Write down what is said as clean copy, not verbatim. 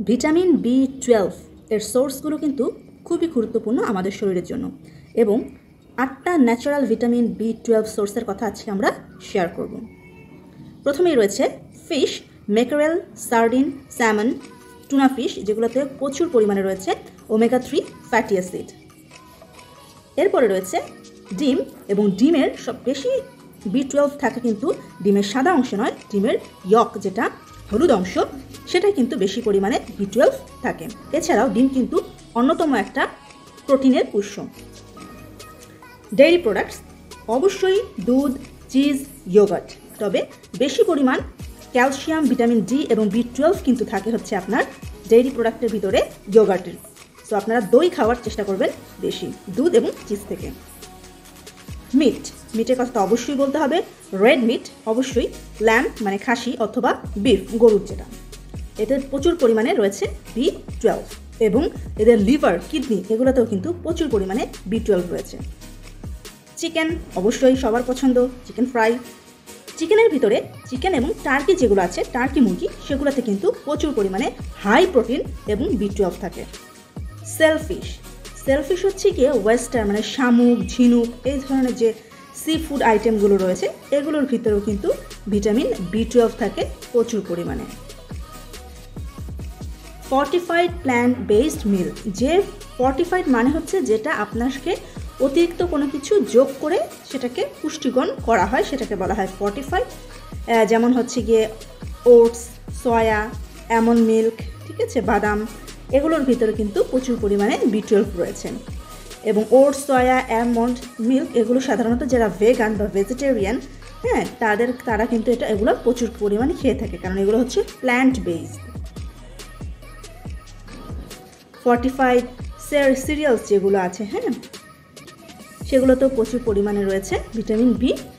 Vitamin B12 এর সোর্সগুলো কিন্তু খুবই গুরুত্বপূর্ণ আমাদের শরীরের জন্য এবং 8টা ন্যাচারাল ভিটামিন B12 সোর্সের কথা আজকে আমরা শেয়ার করব। প্রথমেই রয়েছে fish, mackerel, sardine, salmon, tuna fish, যেগুলোতে প্রচুর পরিমাণে রয়েছে ওমেগা 3 ফ্যাটি অ্যাসিড। এরপরে রয়েছে ডিম, এবং ডিমের সব বেশি B12 থাকে কিন্তু ডিমের সাদা অংশ নয়, ডিমের ইয়ক যেটা হলুদ অংশ, সেটাই কিন্তু বেশি পরিমাণে B12 থাকে। এছাড়াও ডিম কিন্তু অন্যতম একটা প্রোটিনের উৎস। ডেইরি প্রোডাক্টস অবশ্যই দুধ, চিজ, ইয়োগার্ট, তবে বেশি পরিমাণ ক্যালসিয়াম, ভিটামিন ডি এবং B12 কিন্তু থাকে হচ্ছে আপনার ডেইরি প্রোডাক্টের ভিতরে ইয়োগার্টের। সো আপনারা দই খাওয়ার চেষ্টা করবেন বেশি দুধ এবং চিজ থেকে। মিটের কথা তো অবশ্যই বলতে হবে। রেড মিট অবশ্যই ল্যাম্ব মানে খাসি অথবা বিফ গরুর, যেটা এতে প্রচুর পরিমাণে রয়েছে B12 এবং এদের লিভার, কিডনি এগুলোতেও কিন্তু প্রচুর পরিমাণে B12 রয়েছে। চিকেন অবশ্যই সবার পছন্দ, চিকেন ফ্রাই। চিকেনের ভিতরে চিকেন এবং টার্কি যেগুলো আছে, টার্কি মুরগি, সেগুলোতে কিন্তু প্রচুর পরিমাণে হাই প্রোটিন এবং B12 থাকে। সেলফিশ হচ্ছে গিয়ে ওয়েস্টার্ন মানে শামুক, ঝিনুক, এই ধরনের যে সি ফুড আইটেমগুলো রয়েছে এগুলোর ভিতরেও কিন্তু ভিটামিন B12 থাকে প্রচুর পরিমাণে। ফর্টিফাইড প্ল্যান্ট বেসড মিল, যে ফর্টিফাইড মানে হচ্ছে যেটা আপনাকে অতিরিক্ত কোনো কিছু যোগ করে সেটাকে পুষ্টিগুণ করা হয়, সেটাকে বলা হয় ফর্টিফাইড। যেমন হচ্ছে গিয়ে ওটস, সয়া, অ্যালমন্ড মিল্ক, ঠিক আছে, বাদাম, এগুলোর ভিতরে কিন্তু প্রচুর পরিমাণে B12 রয়েছে। এবং ওটস, সয়া, অ্যালমন্ড মিল্ক এগুলো সাধারণত যারা ভেগান বা ভেজিটেরিয়ান, হ্যাঁ, তারা কিন্তু এগুলো প্রচুর পরিমাণে খেয়ে থাকে, কারণ এগুলো হচ্ছে প্ল্যান্ট বেসড। ফর্টিফাইড সিরিয়ালস যেগুলো আছে, হ্যাঁ, সেগুলোতেও প্রচুর পরিমাণে রয়েছে ভিটামিন B12।